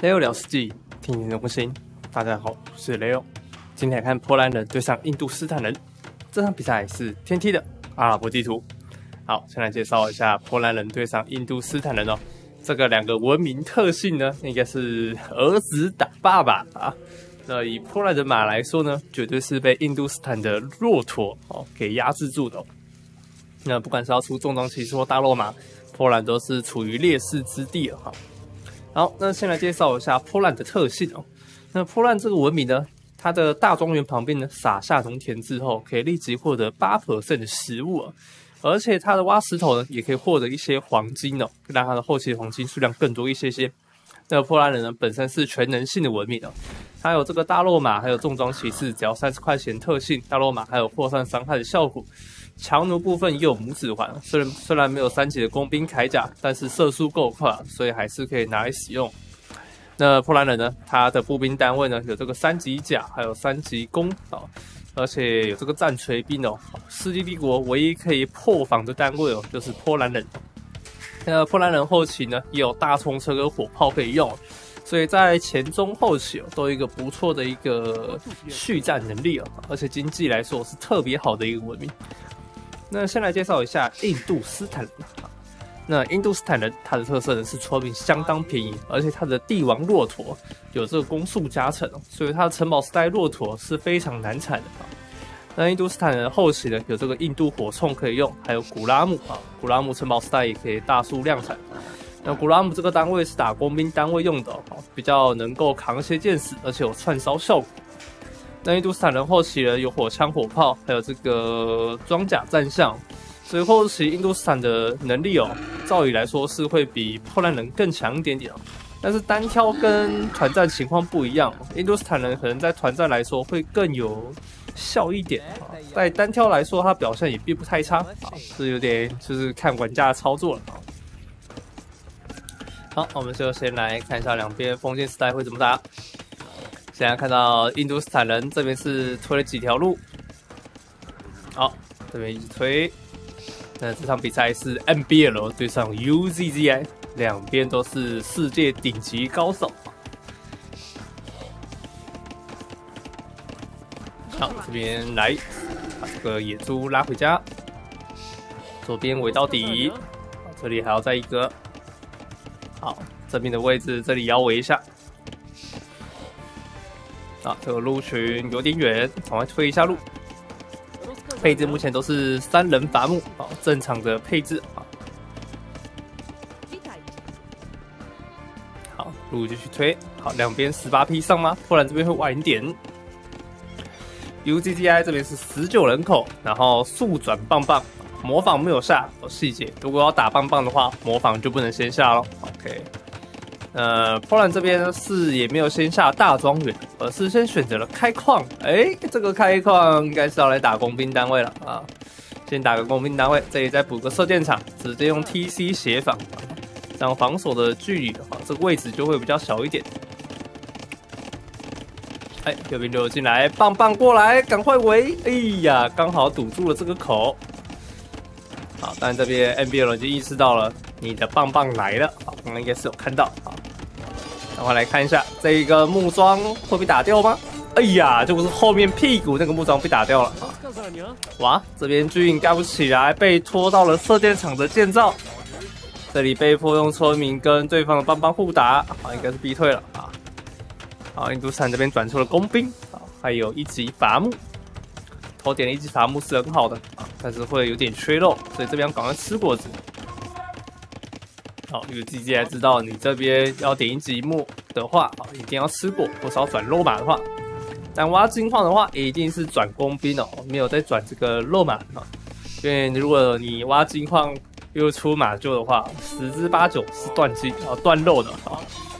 Leo 聊世纪，听你的用心。大家好，我是 Leo。今天来看波兰人对上印度斯坦人，这场比赛是天梯的阿拉伯地图。好，先来介绍一下波兰人对上印度斯坦人哦。这个两个文明特性呢，应该是儿子打爸爸啊。那以波兰人马来说呢，绝对是被印度斯坦的骆驼给压制住的哦。那不管是要出重装骑士或大肉马，波兰都是处于劣势之地了哈。好，那先来介绍一下波兰的特性哦。那波兰这个文明呢，它的大庄园旁边呢撒下农田之后，可以立即获得8% 的食物哦。而且它的挖石头呢，也可以获得一些黄金哦，让它的后期的黄金数量更多一些些。那波兰人呢，本身是全能性的文明哦，它有这个大肉马，还有重装骑士，只要30块钱特性，大肉马还有扩散伤害的效果。强弩部分也有拇指环，虽然没有3级的工兵铠甲，但是射速够快，所以还是可以拿来使用。那波兰人呢，他的步兵单位呢有这个3级甲，还有3级弓哦，而且有这个战锤兵哦。世纪帝国唯一可以破防的单位哦，就是波兰人。那波兰人后期呢也有大冲车跟火炮可以用，所以在前中后期都有一个不错的一个续战能力哦，而且经济来说是特别好的一个文明。那先来介绍一下印度斯坦人。那印度斯坦人它的特色呢是村民相当便宜，而且它的帝王骆驼有这个攻速加成哦，所以它的城堡时代骆驼是非常难产的。那印度斯坦人后期呢有这个印度火铳可以用，还有古拉姆啊，古拉姆城堡时代也可以大数量产。那古拉姆这个单位是打工兵单位用的哦，比较能够扛一些箭矢，而且有串烧效果。那印度斯坦人后期呢有火枪、火炮，还有这个装甲战象，所以后期印度斯坦的能力哦，照理来说是会比波兰人更强一点点哦。但是单挑跟团战情况不一样，印度斯坦人可能在团战来说会更有效一点啊，在单挑来说他表现也并不太差啊，是有点就是看玩家的操作了啊。好，我们就先来看一下两边封建时代会怎么打。现在看到印度斯坦人这边是推了几条路，好，这边一直推。那这场比赛是 NBL 对上 UZZI， 两边都是世界顶级高手。好，这边来把这个野猪拉回家，左边围到底，这里还要再一个。好，这边的位置这里也要围一下。啊，这个路群有点远，赶快推一下路。配置目前都是3人伐木，啊，正常的配置啊。好，路继续推。好，两边18匹上吗？波兰这边会晚一点。UZZI 这边是19人口，然后速转棒棒，模仿没有下细节。如果要打棒棒的话，模仿就不能先下咯。OK。波兰这边是也没有先下大庄园，而是先选择了开矿。这个开矿应该是要来打工兵单位了啊！先打个工兵单位，这里再补个射箭场，直接用 TC 协防，这样防守的距离的话，这个位置就会比较小一点。右边溜进来，棒棒过来，赶快围！哎呀，刚好堵住了这个口。好，但这边 NBL 就意识到了你的棒棒来了，好，刚刚应该是有看到啊。赶快来看一下这一个木桩会被打掉吗？哎呀，就是后面屁股那个木桩被打掉了啊！哇，这边军营盖不起来，被拖到了射箭场的建造，这里被迫用村民跟对方的棒棒互打，好，应该是逼退了啊。好，印度斯坦这边转出了工兵，好，还有1级伐木，头点的1级伐木是很好的啊，但是会有点缺肉，所以这边赶快吃果子。好，UZZI知道你这边要点1级木的话，一定要吃果，或是要转肉马的话，但挖金矿的话，一定是转工兵哦，没有再转这个肉马啊。因为如果你挖金矿又出马厩的话，10之8九是断金断肉的啊。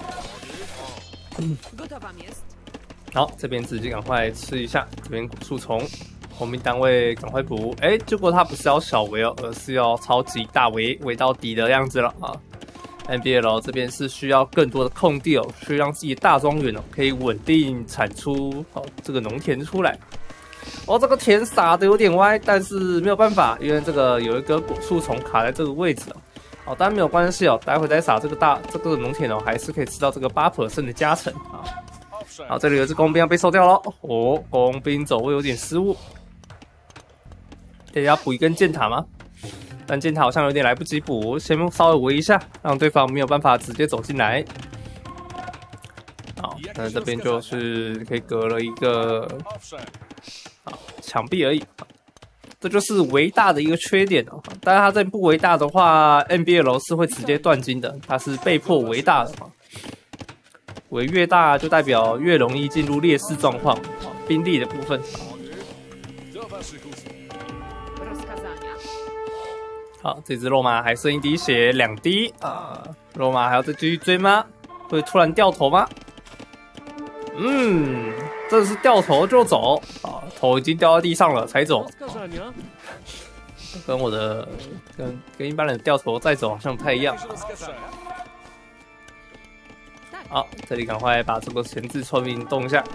好，这边直接赶快吃一下，这边果树丛，工兵单位赶快补。结果他不是要小围哦，而是要超级大围，围到底的样子了啊。NBL 这边是需要更多的空地哦，去让自己的大庄园可以稳定产出这个农田出来。这个田撒的有点歪，但是没有办法，因为这个有一个果树丛卡在这个位置哦，当然没有关系哦，待会再撒这个农田哦，还是可以吃到这个8%的加成啊。好，这里有只工兵要被收掉了哦，工兵走位有点失误，得要补一根箭塔吗？但箭塔好像有点来不及补，先稍微围一下，让对方没有办法直接走进来。好，那这边就是可以隔了一个墙壁而已。这就是围大的一个缺点哦。但是它这不围大的话 ，NBL 是会直接断金的，它是被迫围大的嘛。围越大就代表越容易进入劣势状况，兵力的部分。好，这只肉马还剩一滴血，2滴啊！肉马还要再继续追吗？会突然掉头吗？这是掉头就走啊！头已经掉到地上了才走，跟我的跟一般人掉头再走好像不太一样。好，这里赶快把这个前置村民动一下。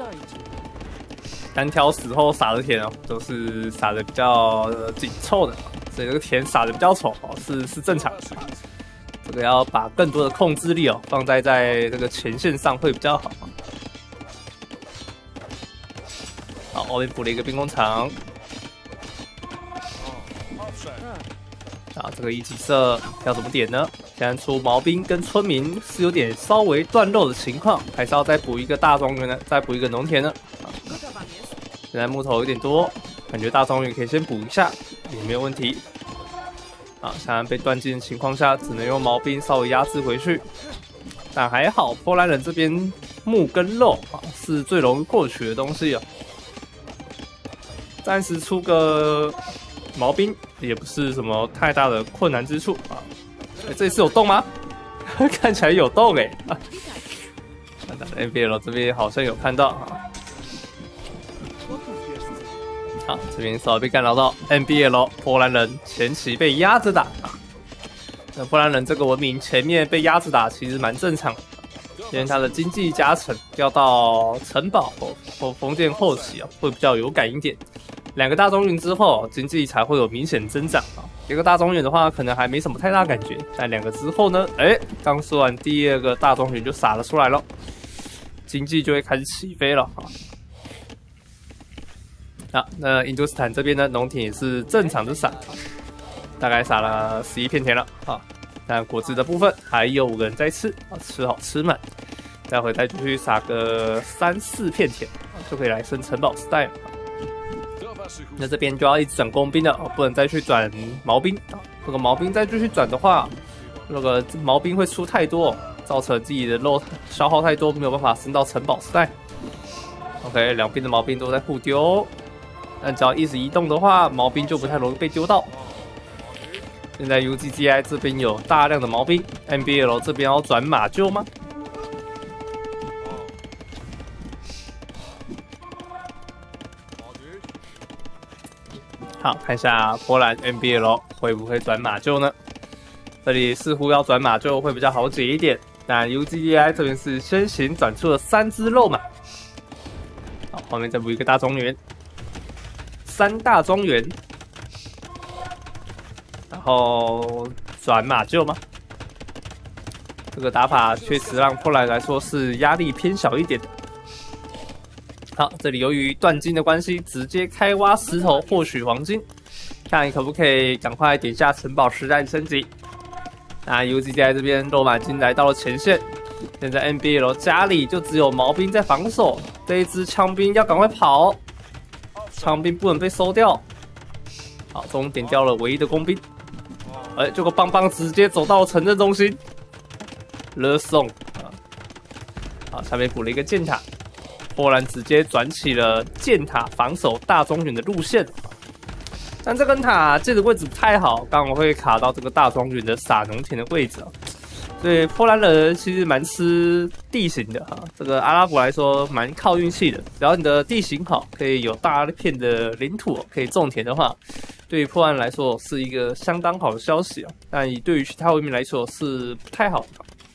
单挑死后撒的田哦，都是撒的比较紧凑的，所以这个田撒的比较丑哦，是正常的。这个要把更多的控制力哦放在这个前线上会比较好。好，后面补了一个兵工厂。啊，这个一级射要怎么点呢？现在出毛兵跟村民是有点稍微断肉的情况，还是要再补一个大庄园呢？再补一个农田呢？现在木头有点多，感觉大庄园可以先补一下，也没有问题。啊，现在被断金的情况下，只能用毛兵稍微压制回去。但还好，波兰人这边木跟肉啊是最容易获取的东西哦。暂时出个毛兵也不是什么太大的困难之处啊。这次有动吗？看起来有动哎。NBL 这边好像有看到啊。好，这边稍微被干扰到 NBL 波兰人前期被压着打啊。那波兰人这个文明前面被压着打其实蛮正常的，因为他的经济加成要到城堡或封建后期啊会比较有感一点。2个大庄园之后，经济才会有明显增长啊。1个大庄园的话，可能还没什么太大感觉，但2个之后呢，刚说完第2个大庄园就撒了出来了，经济就会开始起飞了啊。好，那印度斯坦这边呢，农田也是正常的撒，大概撒了11片田了啊。但果子的部分还有5个人在吃啊，吃好吃满，待会再继续撒个3、4片田就可以来升城堡时代了。那这边就要一直转工兵了哦，不能再去转毛兵啊。这个毛兵再继续转的话，那个毛兵会出太多，造成自己的肉消耗太多，没有办法升到城堡时代。OK， 两边的毛兵都在互丢，但只要一直移动的话，毛兵就不太容易被丢到。现在 UGGI 这边有大量的毛兵 ，NBL 这边要转马厩吗？好，看一下波兰 NBL 会不会转马厩呢？这里似乎要转马厩会比较好解一点，但 UGGI 这边是先行转出了3只肉马。好，后面再补一个大庄园，3大庄园，然后转马厩吗？这个打法确实让波兰来说是压力偏小一点的。好，这里由于断金的关系，直接开挖石头获取黄金，看你可不可以赶快点下城堡时代升级。那 UGGI 这边肉马金来到了前线，现在 NBL 家里就只有毛兵在防守，这一支枪兵要赶快跑，枪兵不能被收掉。好，终于点掉了唯一的工兵，结果棒棒直接走到城镇中心，勒送啊！好，下面补了一个箭塔。波兰直接转起了箭塔防守大庄园的路线，但这根塔建的位置不太好，刚好会卡到这个大庄园的撒农田的位置啊。所以波兰人其实蛮吃地形的哈，这个阿拉伯来说蛮靠运气的。只要你的地形好，可以有大片的领土可以种田的话，对于波兰来说是一个相当好的消息啊。但对于其他文明来说是不太好的。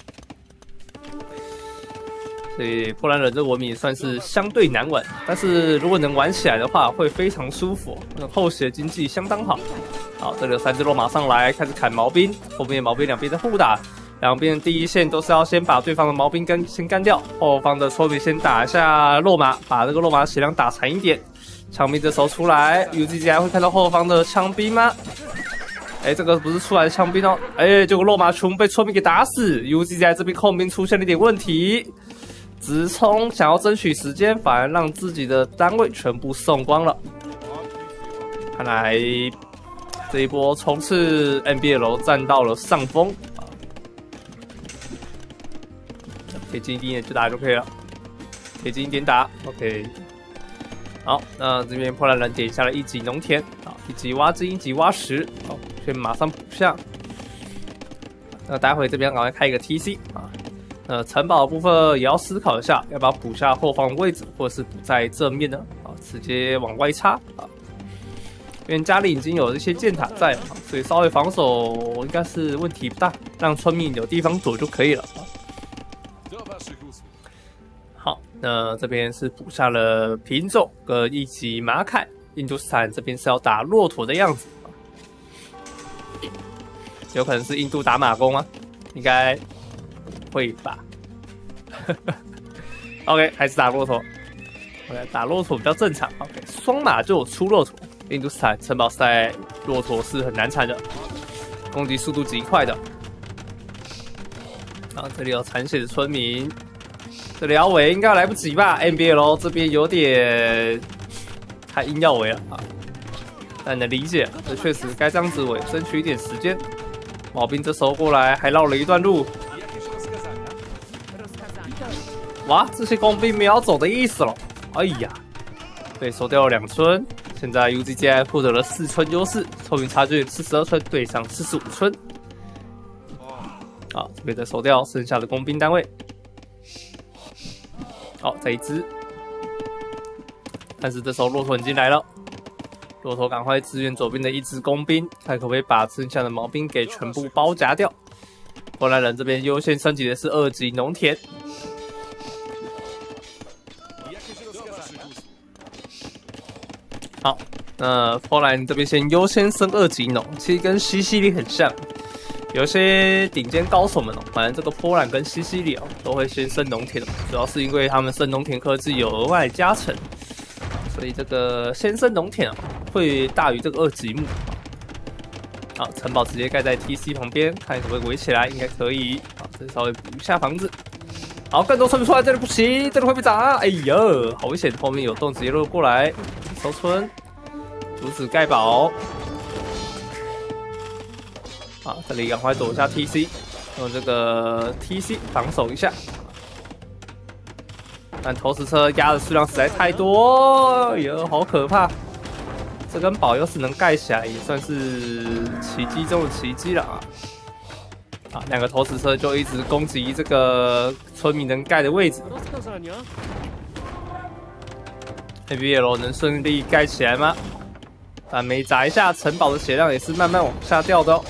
所以波兰人这文明算是相对难玩，但是如果能玩起来的话，会非常舒服。后期的经济相当好。 好，这里有3只肉马上来，开始砍毛兵，后面的毛兵两边在互打，两边的第一线都是要先把对方的毛兵先干掉，后方的村民先打一下肉马，把这个肉马血量打残一点。枪兵这时候出来 ，UZG 会看到后方的枪兵吗？哎，这个不是出来的枪兵哦，哎，结果肉马全部被村民给打死 ，UZG 这边后面出现了一点问题，直冲想要争取时间，反而让自己的单位全部送光了。看来这一波冲刺 NBL 占到了上风啊，可以近一点就打就可以了，可以近一点打 ，OK。好，那这边破烂人点下了1级农田啊，1级挖金，1级挖石，好，所以马上补下。那待会这边赶快开一个 TC 啊，城堡的部分也要思考一下，要不要补下后方的位置，或者是补在正面呢？啊，直接往外插啊，因为家里已经有一些箭塔在了，所以稍微防守应该是问题不大，让村民有地方躲就可以了。好，那这边是补下了品种跟1级马凯，印度斯坦这边是要打骆驼的样子，有可能是印度打马弓吗？应该会吧。OK， 还是打骆驼。OK， 打骆驼比较正常。OK， 双马就有出骆驼。印度斯坦城堡赛骆驼是很难缠的，攻击速度极快的。然后这里有残血的村民。这里要围应该来不及吧 ？NBL 这边有点太硬要围了啊，但能理解，这确实该这样子围，争取一点时间。毛兵这时候过来还绕了一段路，哇，这些工兵没有要走的意思了。哎呀，被收掉了2村，现在 UZG 获得了4村优势，村民差距42村对上45村。好，这边再收掉剩下的工兵单位。好，再一只，但是这时候骆驼已经来了，骆驼赶快支援左边的1只工兵，看可不可以把剩下的毛兵给全部包夹掉。波兰人这边优先升级的是2级农田。好，那波兰这边先优先升2级农，其实跟西西里很像。有些顶尖高手们反正这个波兰跟西西里都会先升农田，主要是因为他们升农田科技有额外加成，所以这个先升农田会大于这个2级木。好，城堡直接盖在 TC 旁边，看可不可以围起来，应该可以。好，这稍微补一下房子。好，更多村民出来，这里不行，这里会被砸。哎呀，好危险！后面有洞直接落过来，收村，阻止盖堡。好，这里赶快躲一下 TC， 用这个 TC 防守一下。但投石车压的数量实在太多，哎呦，好可怕！这根堡要是能盖起来，也算是奇迹中的奇迹了啊！啊，2个投石车就一直攻击这个村民能盖的位置。NBL 能顺利盖起来吗？但每砸一下，城堡的血量也是慢慢往下掉的哦。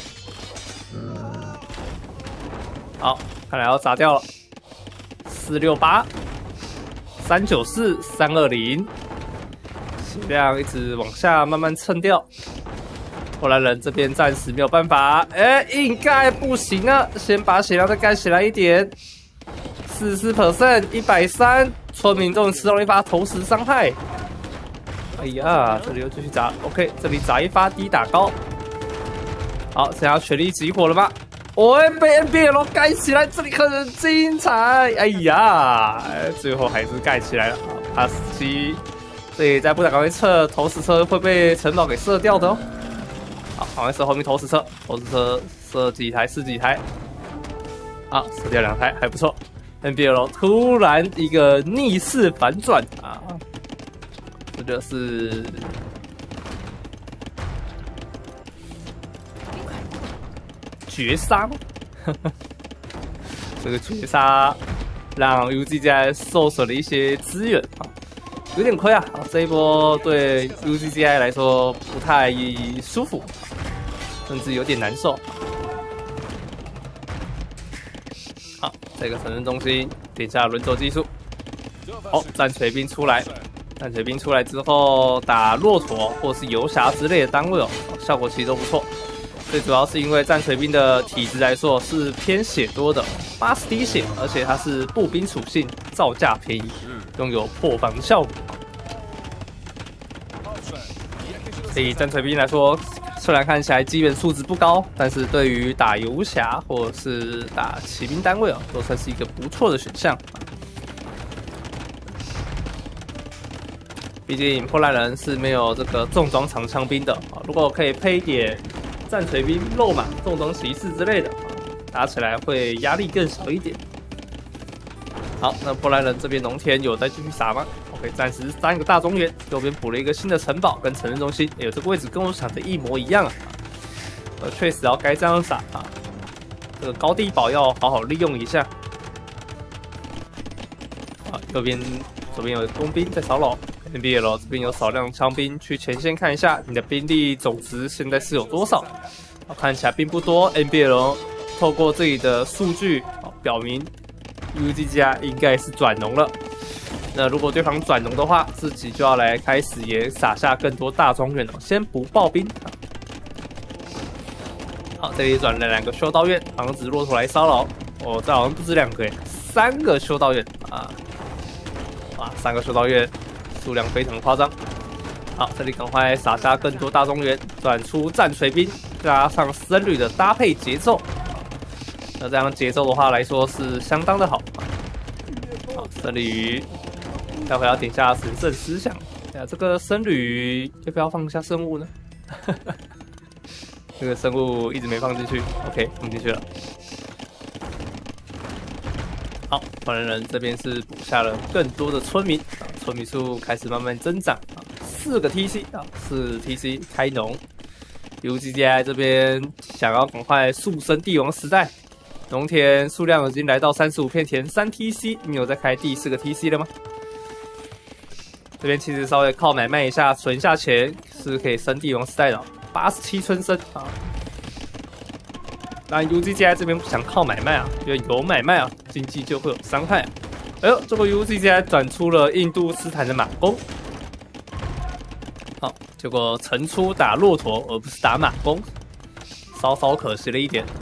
好，看来要砸掉了。468、394、320，血量一直往下慢慢蹭掉。波兰人这边暂时没有办法，硬盖不行啊！先把血量再盖起来一点。44%、130，村民终于吃到了一发投石伤害。哎呀，这里又继续砸 ，OK， 这里砸一发低打高。好，现在要全力集火了吗？被 NBL 盖起来，这里很精彩！哎呀，最后还是盖起来了。87，这里再不赶快撤，投石车会被城堡给射掉的哦。好，赶快射后面投石车，投石车射几台是几台。好，射掉2台，还不错。NBL 突然一个逆势反转啊！这就是绝杀吗？这个绝杀让 UZG 受损了一些资源啊，有点亏啊！这一波对 UZG 来说不太舒服，甚至有点难受。好，这个城镇中心点下轮轴技术，战锤兵出来， 战锤兵出来之后打骆驼或是游侠之类的单位哦，效果其实都不错。最主要是因为战锤兵的体质来说是偏血多的，80滴血，而且它是步兵属性，造价便宜，拥有破防效果。所以战锤兵来说，虽然看起来基本素质不高，但是对于打游侠或者是打骑兵单位哦，都算是一个不错的选项。毕竟破烂人是没有这个重装长枪兵的啊，如果可以配一点战锤兵、肉马、重装骑士之类的，打起来会压力更小一点。好，那破烂人这边农田有再继续撒吗 ？OK， 暂时3个大中原，右边补了一个新的城堡跟城镇中心，这个位置跟我想的一模一样啊。确实要该这样撒啊，这个高地堡要好好利用一下。啊，左边有工兵在骚扰。NBL 这边有少量枪兵，去前线看一下你的兵力总值现在是有多少。看起来并不多。NBL 透过这里的数据表明 UZ 家应该是转农了。那如果对方转农的话，自己就要来开始也撒下更多大庄园了。先不爆兵。好，这里转了2个修道院，防止骆驼来骚扰。哦，这好像不止2个，3个修道院啊！3个修道院。数量非常夸张，好，这里赶快撒下更多大中原，转出战锤兵，加上僧侣的搭配节奏，那这样节奏的话来说是相当的好。好，僧侣待会要点下神圣思想，这个僧侣要不要放下圣物呢？这个圣物一直没放进去 ，OK， 放进去了。好，凡人这边是补下了更多的村民，村民数开始慢慢增长，4个 TC 4 TC 开农。UGDI 这边想要赶快速升帝王时代，农田数量已经来到35片田，3 TC， 你有在开第4个 TC 了吗？这边其实稍微靠买卖一下，存一下钱是可以升帝王时代的，87村升啊。当然 UGDI 这边不想靠买卖啊，因为有买卖啊，经济就会有伤害。哎呦，这个 UGDI 转出了印度斯坦的马弓，好，结果晨出打骆驼而不是打马弓，稍稍可惜了一点。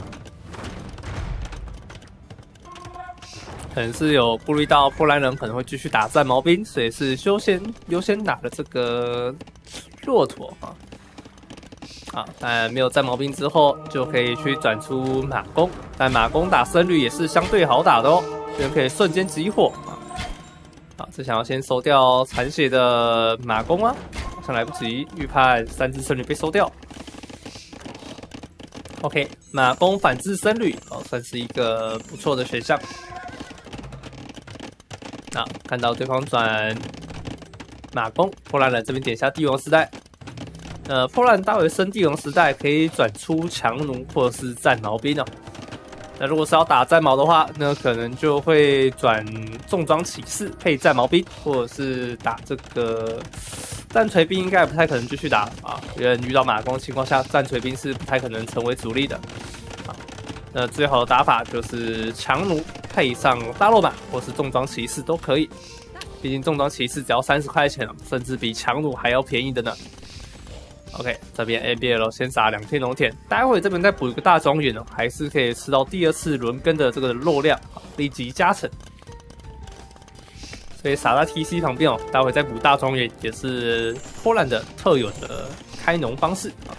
可能是有顾虑到波兰人可能会继续打战矛兵，所以是优先打了这个骆驼啊。啊，但没有战矛兵之后，就可以去转出马弓，但马弓打僧侣也是相对好打的哦，这边可以瞬间集火啊。好，这想要先收掉残血的马弓啊，好像来不及，预判3只僧侣被收掉。OK， 马弓反制僧侣，算是一个不错的选项。啊，看到对方转马弓，波兰人这边点下帝王时代。波兰待会升帝王时代可以转出强弩或者是战矛兵哦。那如果是要打战矛的话，那可能就会转重装骑士配战矛兵，或者是打这个战锤兵，应该也不太可能继续打啊。因为遇到马弓的情况下，战锤兵是不太可能成为主力的。啊，那最好的打法就是强弩配上大肉马或是重装骑士都可以。毕竟重装骑士只要30块钱了，甚至比强弩还要便宜的呢。OK， 这边 NBL 先撒2片农田，待会这边再补一个大庄园哦，还是可以吃到第2次轮耕的这个肉量，立即加成。所以撒在 TC 旁边哦，待会再补大庄园也是波兰的特有的开农方式啊。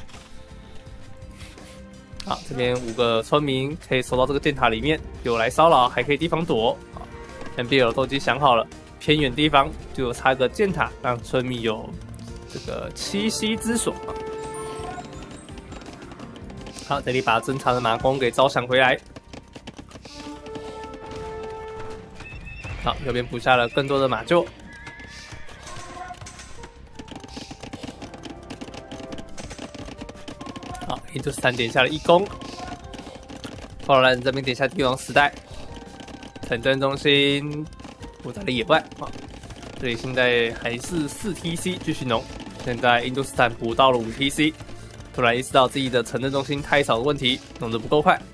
好，这边5个村民可以收到这个电塔里面，有来骚扰还可以地方躲啊。NBL 都已经想好了，偏远地方就插个箭塔，让村民有这个栖息之所。好，这里把珍藏的马弓给招降回来。好，右边补下了更多的马厩。好，印度斯坦点下了1弓。波兰这边点下帝王时代，城镇中心布在了野外啊。这里现在还是4 TC 继续农。现在印度斯坦补到了5 TC， 突然意识到自己的城镇中心太少的问题，农得不够快。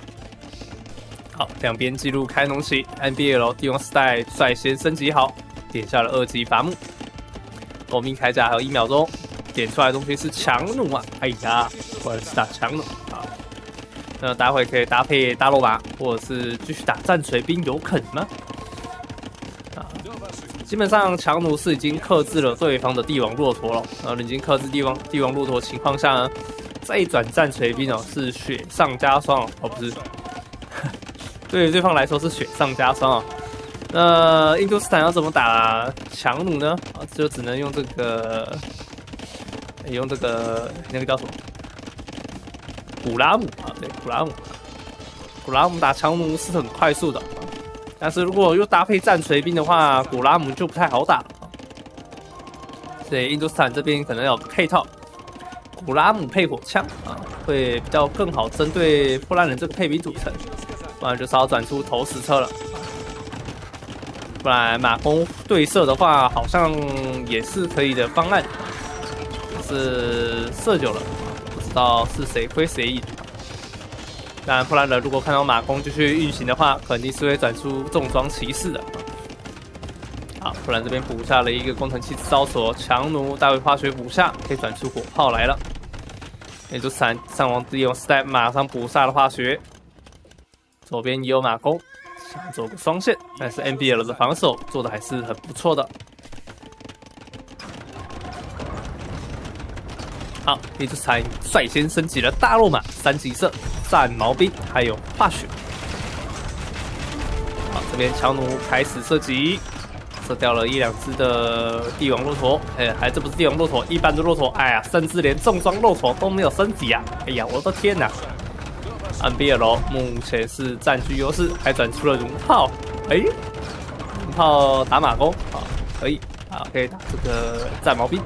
好，两边记录开农期 ，NBL 帝王时代率先升级好， 点下了2级伐木，夺命铠甲还有1秒钟，点出来的东西是强弩啊！哎呀，果然是打强弩啊！那待会可以搭配大肉马，或者是继续打战锤兵，有可能吗？啊，基本上强弩是已经克制了对方的帝王骆驼了，然后已经克制帝王骆驼情况下呢，再转战锤兵哦，是雪上加霜哦，不是，对于对方来说是雪上加霜哦。那印度斯坦要怎么打强弩呢？啊，就只能用这个，用这个那个叫什么？古拉姆啊，对，古拉姆打强弩是很快速的，但是如果又搭配战锤兵的话，古拉姆就不太好打了。所以印度斯坦这边可能要配套古拉姆配火枪啊，会比较更好针对波兰人这个配比组成，不然就是要转出投石车了。不然马弓对射的话，好像也是可以的方案，是射久了。不知道是谁亏谁赢。当然，波兰人如果看到马弓继续运行的话，肯定是会转出重装骑士的。好，波兰这边补下了一个工程器制造所，强弩大卫化学补下，可以转出火炮来了。也就上王利用时代马上补下了化学，左边也有马弓，想走个双线，但是 NBL 的防守做的还是很不错的。好，印度斯坦率先升级了大肉马、3级射、战矛兵，还有化学。好，这边强弩开始射击，射掉了1、2只的帝王骆驼。还这不是帝王骆驼，一般的骆驼。哎呀，甚至连重装骆驼都没有升级啊！哎呀，我的天哪 ！NBL 目前是占据优势，还转出了熔炮。龙炮打马弓啊，可以啊，可以打这个战矛兵。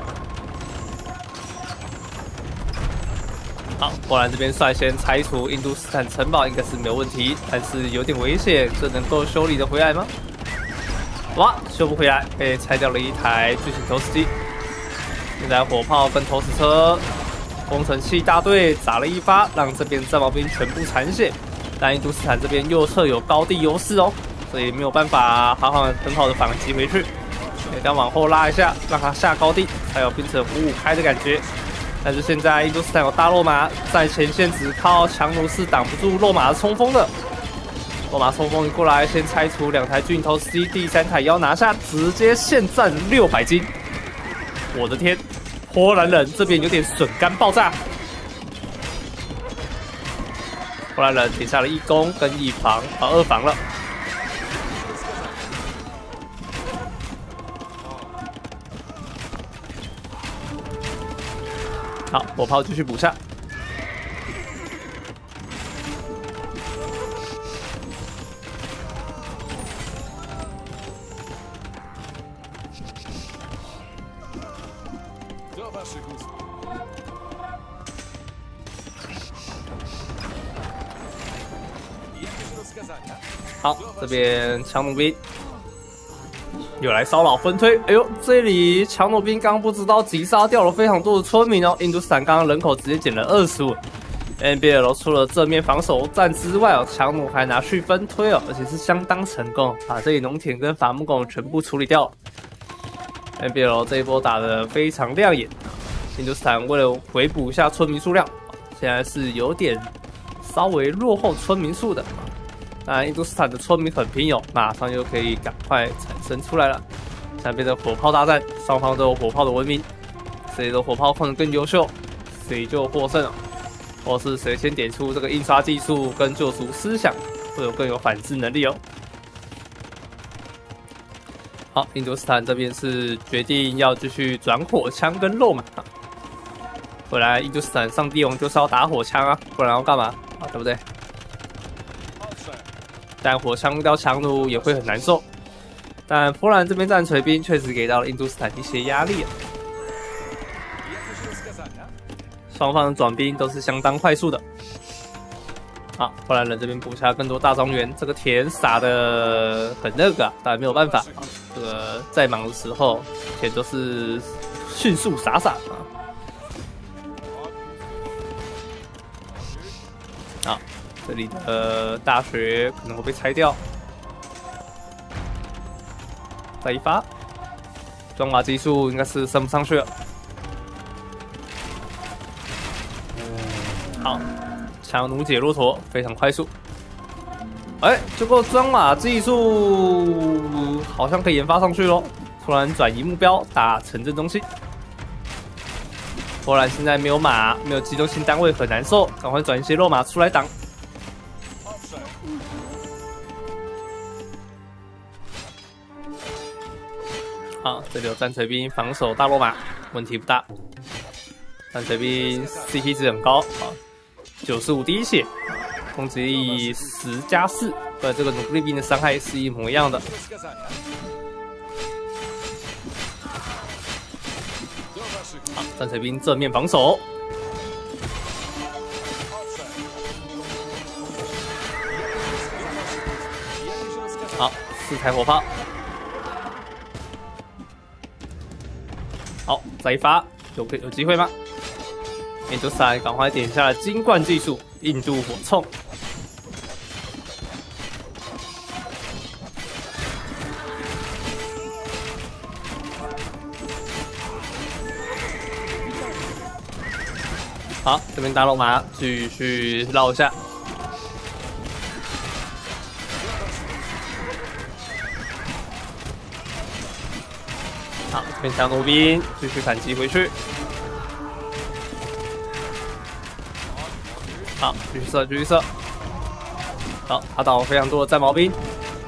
好，波兰这边率先拆除印度斯坦城堡，应该是没有问题，但是有点危险，这能够修理的回来吗？哇，修不回来，被拆掉了一台巨型投石机。现在火炮跟投石车，工程器大队打了一发，让这边战矛兵全部残血。但印度斯坦这边右侧有高地优势哦，所以没有办法很好的反击回去。得要往后拉一下，让他下高地，才有变成5-5开的感觉。但是现在印度斯坦有大肉马在前线，只靠强弩是挡不住肉马的冲锋的。肉马冲锋一过来，先拆除2台巨型投石机，第3台也要拿下，直接现战600斤。我的天，波兰人这边有点笋干爆炸。波兰人点下了1攻跟2防了。好，火炮继续补下。好，这边强弩兵又来骚扰分推。哎呦，这里强弩兵刚不知道击杀掉了非常多的村民哦。印度斯坦刚刚人口直接减了25。NBL 除了正面防守战之外哦，强弩还拿去分推哦，而且是相当成功，把这里农田跟伐木工全部处理掉。NBL 这一波打得非常亮眼。印度斯坦为了回补一下村民数量，现在是有点稍微落后村民数的。当然，印度斯坦的村民很平庸，马上就可以赶快产生出来了。现在变成火炮大战，双方都有火炮的文明，谁的火炮控得更优秀，谁就获胜了。或是谁先点出这个印刷技术跟救赎思想，会有更有反制能力哦。好，印度斯坦这边是决定要继续转火枪跟肉马。本来印度斯坦上帝王就是要打火枪啊，不然要干嘛啊？对不对？但火枪遇到强弩也会很难受。但波兰这边战锤兵确实给到了印度斯坦一些压力啊。双方的转兵都是相当快速的。好，波兰人这边补下更多大庄园，这个田撒的很那个，当然没有办法。这个在忙的时候，田都是迅速撒啊。好，这里的大学可能会被拆掉。再一发， 砖瓦技术应该是升不上去了。好，强弩解骆驼非常快速。哎，结果砖瓦技术好像可以研发上去咯。突然转移目标，打城镇中心。波兰现在没有马，没有机动性单位，很难受，赶快转一些肉马出来挡。好，这里有战锤兵防守大罗马，问题不大。战锤兵 CP 值很高啊，95滴血，攻击力10+4，对这个努力兵的伤害是一模一样的。好，战锤兵正面防守。好，4台火炮。好，再一发，有机会吗？印度3赶快点下了金冠技术，印度火铳。好，这边大罗马继续绕一下。好，这边强弩兵继续反击回去。好，继续射，继续射。好，打倒非常多的战矛兵。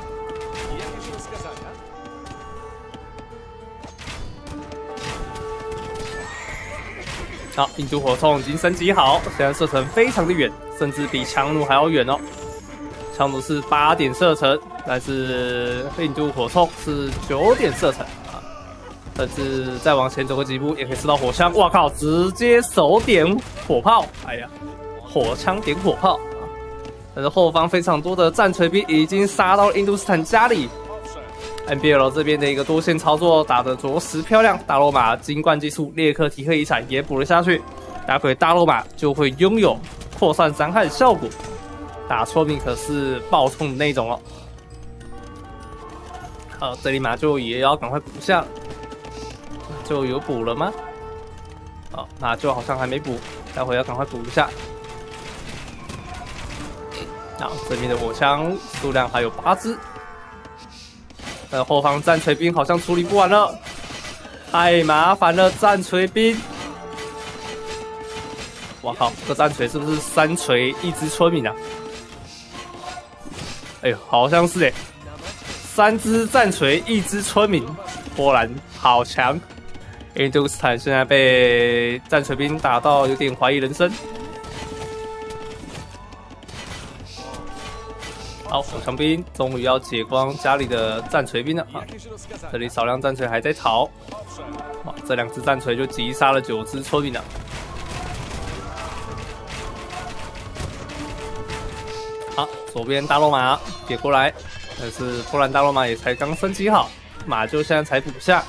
好，印度火铳已经升级好，现在射程非常的远，甚至比强弩还要远哦。强弩是8点射程，但是印度火铳是9点射程啊。甚至再往前走个几步，也可以射到火枪。哇靠！直接手点火炮，哎呀，火枪点火炮啊！但是后方非常多的战锤兵已经杀到了印度斯坦家里。NBL 这边的一个多线操作打得着实漂亮，大罗马金冠技术列克提克遗产也补了下去，待会大罗马就会拥有扩散伤害的效果，打村民可是爆冲的那种哦。好，这里马就也要赶快补下，就有补了吗？好，那就好像还没补，待会要赶快补一下。好，这边的火枪数量还有8支。后方战锤兵好像处理不完了，太麻烦了，战锤兵！哇靠，这个战锤是不是3锤1只村民啊？哎呦，好像是哎，3只战锤1只村民，波兰好强！印度斯坦现在被战锤兵打到有点怀疑人生。好，火枪兵终于要解光家里的战锤兵了啊！这里少量战锤还在逃，哇，这2只战锤就击杀了9只村民了。好，左边大罗马点过来，但是波兰大罗马也才刚升级好，马厩现在才补下。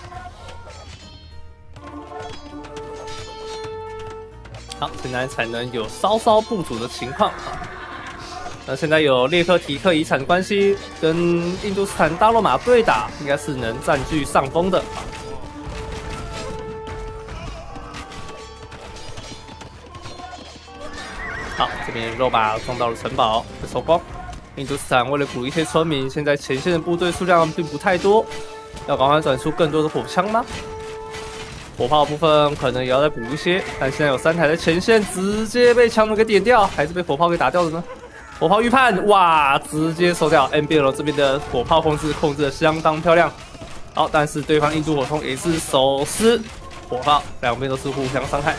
好，现在才能有稍稍不足的情况啊。那现在有列克提克遗产关系，跟印度斯坦大罗马对打，应该是能占据上风的。好，这边肉马撞到了城堡，被收光。印度斯坦为了补一些村民，现在前线的部队数量并不太多，要赶快转出更多的火枪吗？火炮的部分可能也要再补一些，但现在有3台在前线，直接被强弩给点掉，还是被火炮给打掉的呢？火炮预判，哇，直接收掉 NBL 这边的火炮控制的相当漂亮。好，但是对方印度火铳也是手撕火炮，两边都是互相伤害。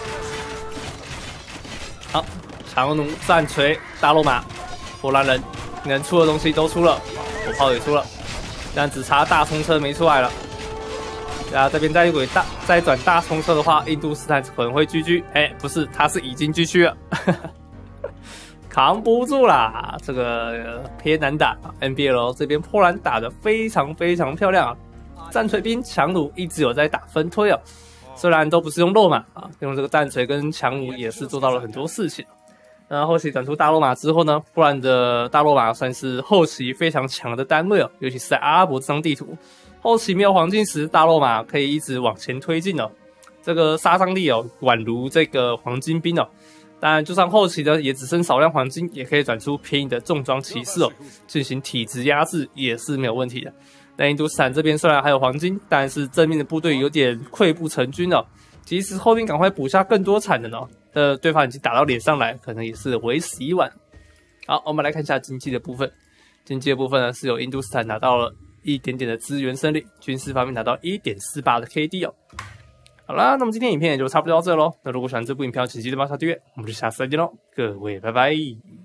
好，强弩、战锤、大罗马，波兰人能出的东西都出了，火炮也出了，但只差大冲车没出来了。然后这边再转大冲车的话，印度斯坦可能会GG。哎，不是，他是已经GG了。扛不住啦，这个偏难打。NBL 这边波兰打得非常非常漂亮啊，战锤兵、强弩一直有在打分推啊，虽然都不是用肉马啊，用这个战锤跟强弩也是做到了很多事情。那后期转出大罗马之后呢，波兰的大罗马算是后期非常强的单位哦，尤其是在阿拉伯这张地图， 后期没有黄金时，大肉马可以一直往前推进哦，这个杀伤力哦，宛如这个黄金兵哦。当然，就算后期的也只剩少量黄金，也可以转出便宜的重装骑士哦，进行体质压制也是没有问题的。但印度斯坦这边虽然还有黄金，但是正面的部队有点溃不成军哦，即使后面赶快补下更多产能哦，对方已经打到脸上来，可能也是为时已晚。好，我们来看一下经济的部分。经济的部分呢，是由印度斯坦拿到了一点点的资源胜利，军事方面拿到 1.48 的 KD 哦。好啦，那么今天影片也就差不多到这喽。那如果喜欢这部影片，请记得帮下订阅，我们就下次再见喽，各位拜拜。